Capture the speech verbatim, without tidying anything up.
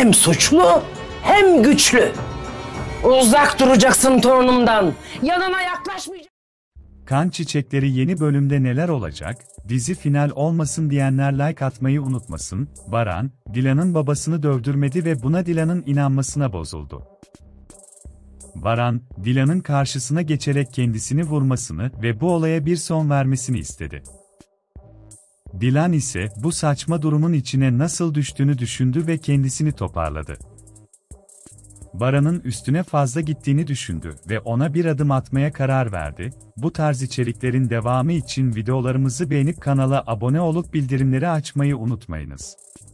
hem suçlu hem güçlü. Uzak duracaksın torunumdan. Yanına yaklaşmayacaksın. Kan Çiçekleri yeni bölümde neler olacak? Dizi final olmasın diyenler like atmayı unutmasın. Baran, Dilan'ın babasını dövdürmedi ve buna Dilan'ın inanmasına bozuldu. Baran, Dilan'ın karşısına geçerek kendisini vurmasını ve bu olaya bir son vermesini istedi. Dilan ise bu saçma durumun içine nasıl düştüğünü düşündü ve kendisini toparladı. Baran'ın üstüne fazla gittiğini düşündü ve ona bir adım atmaya karar verdi. Bu tarz içeriklerin devamı için videolarımızı beğenip kanala abone olup bildirimleri açmayı unutmayınız.